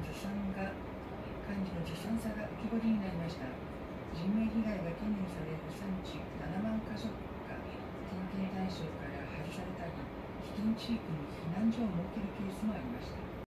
ずさんさが浮き彫りになりました。人命被害が懸念される産地7万カ所が点検対象から外されたり、危険地域に避難所を設けるケースもありました。